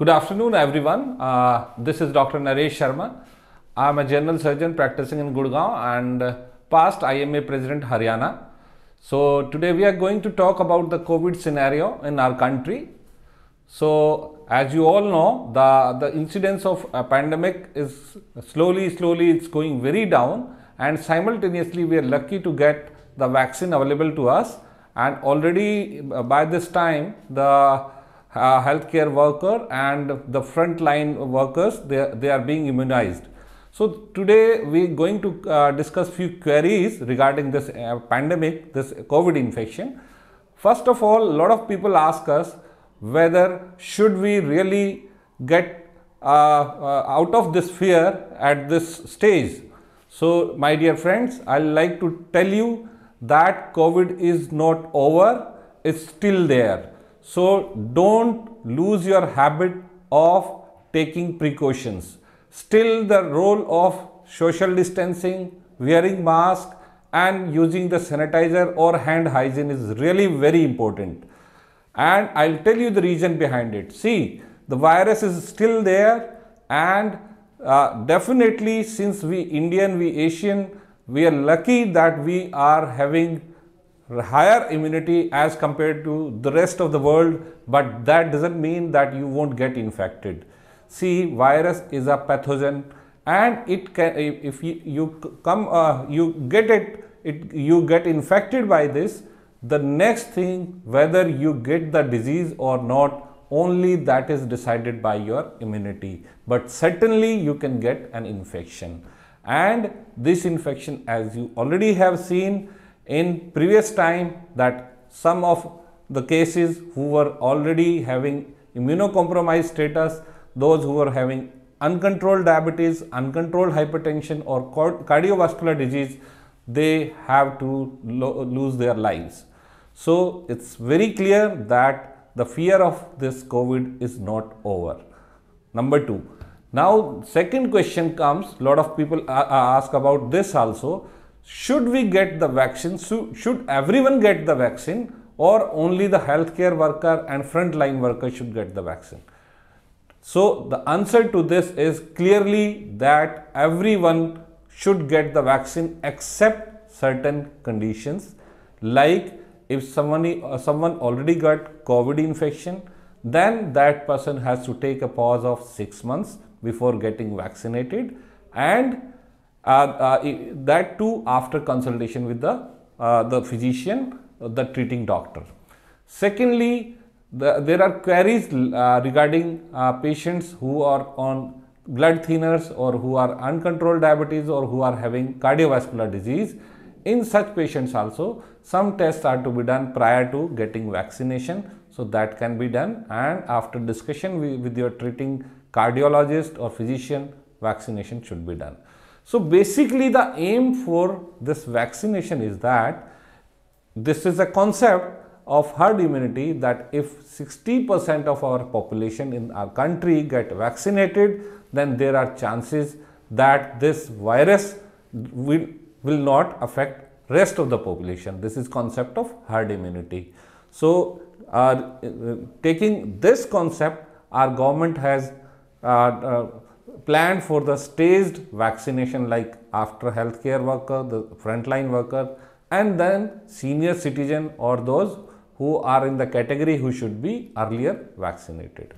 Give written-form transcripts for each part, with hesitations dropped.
Good afternoon, everyone. This is Dr. Naresh Sharma. I am a general surgeon practicing in Gurgaon and past IMA President Haryana. So today we are going to talk about the COVID scenario in our country. So as you all know, the incidence of a pandemic is slowly it's going very down, and simultaneously we are lucky to get the vaccine available to us, and already by this time the healthcare worker and the frontline workers, they are being immunized. So today we are going to discuss few queries regarding this pandemic, this COVID infection. First of all, a lot of people ask us whether should we really get out of this fear at this stage. So my dear friends, I like to tell you that COVID is not over, it's still there. So don't lose your habit of taking precautions. Still the role of social distancing, wearing mask and using the sanitizer or hand hygiene is really very important. And I'll tell you the reason behind it. See, the virus is still there, and definitely since we Indian, we Asian, we are lucky that we are having higher immunity as compared to the rest of the world, but that doesn't mean that you won't get infected. See, virus is a pathogen, and it can, if you get infected by this, the next thing, whether you get the disease or not, only that is decided by your immunity. But certainly you can get an infection, and this infection, as you already have seen in previous time, that some of the cases who were already having immunocompromised status, those who were having uncontrolled diabetes, uncontrolled hypertension or cardiovascular disease, they have to lose their lives. So it's very clear that the fear of this COVID is not over. Number two. Now second question comes, lot of people ask about this also. Should we get the vaccine? Should everyone get the vaccine, or only the healthcare worker and frontline worker should get the vaccine? So the answer to this is clearly that everyone should get the vaccine except certain conditions, like if someone already got COVID infection, then that person has to take a pause of 6 months before getting vaccinated, and that too after consultation with the physician, the treating doctor. Secondly, there are queries regarding patients who are on blood thinners or who are uncontrolled diabetes or who are having cardiovascular disease. In such patients also, some tests are to be done prior to getting vaccination. So that can be done, and after discussion with your treating cardiologist or physician, vaccination should be done. So basically the aim for this vaccination is that this is a concept of herd immunity, that if 60% of our population in our country get vaccinated, then there are chances that this virus will not affect rest of the population. This is concept of herd immunity. So taking this concept, our government has planned for the staged vaccination, like after healthcare worker, the frontline worker, and then senior citizen or those who are in the category who should be earlier vaccinated.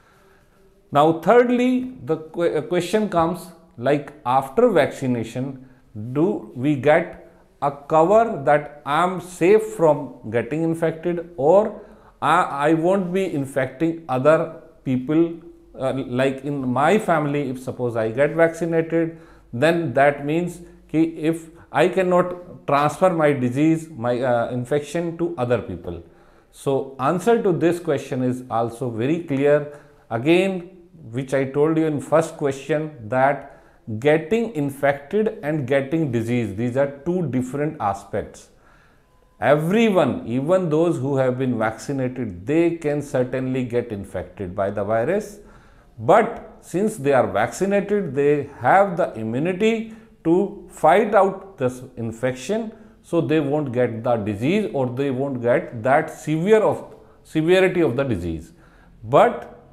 Now thirdly, the question comes, like after vaccination, do we get a cover that I am safe from getting infected, or I won't be infecting other people? Like in my family, if suppose I get vaccinated, then that means if I cannot transfer my disease, my infection to other people. So answer to this question is also very clear. Again, which I told you in first question, that getting infected and getting disease, these are two different aspects. Everyone, even those who have been vaccinated, they can certainly get infected by the virus. But since they are vaccinated, they have the immunity to fight out this infection, so they won't get the disease, or they won't get that severity of the disease. But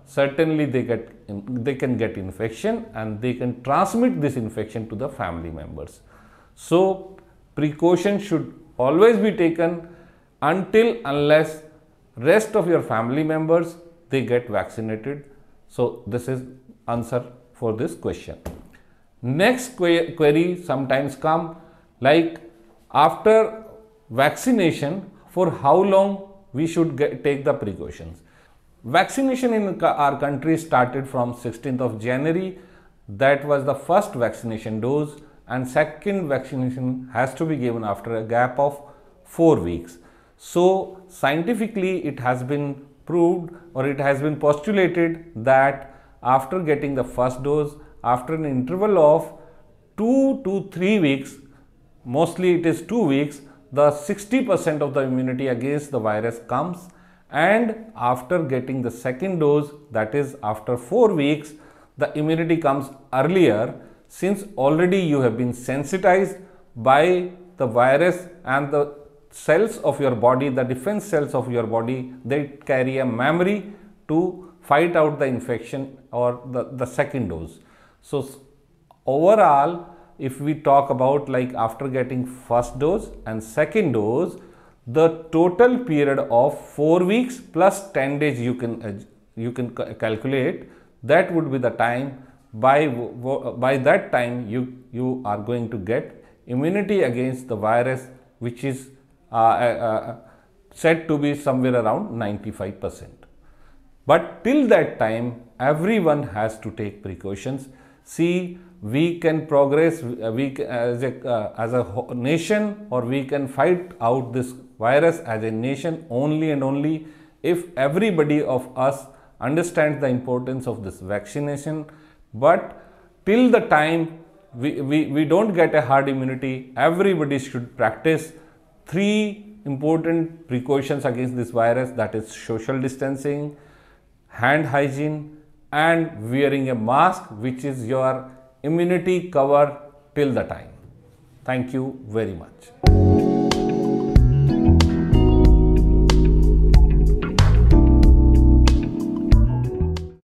certainly they can get infection and they can transmit this infection to the family members. So precaution should always be taken unless rest of your family members they get vaccinated. So this is answer for this question. Next query sometimes come like, after vaccination, for how long we should take the precautions. Vaccination in our country started from 16th of January. That was the first vaccination dose, and second vaccination has to be given after a gap of 4 weeks. So scientifically it has been proved, or it has been postulated, that after getting the first dose, after an interval of 2 to 3 weeks, mostly it is 2 weeks, the 60% of the immunity against the virus comes. And after getting the second dose, that is after 4 weeks, the immunity comes earlier, since already you have been sensitized by the virus, and the cells of your body, the defense cells of your body, they carry a memory to fight out the infection or the second dose. So overall, if we talk about like after getting first dose and second dose, the total period of 4 weeks plus 10 days you can calculate, that would be the time. By that time you are going to get immunity against the virus, which is said to be somewhere around 95%. But till that time, everyone has to take precautions. See, we can progress as a nation, or we can fight out this virus as a nation only and only if everybody of us understands the importance of this vaccination. But till the time we don't get a herd immunity, everybody should practice 3 important precautions against this virus, that is social distancing, hand hygiene, and wearing a mask, which is your immunity cover till the time. Thank you very much.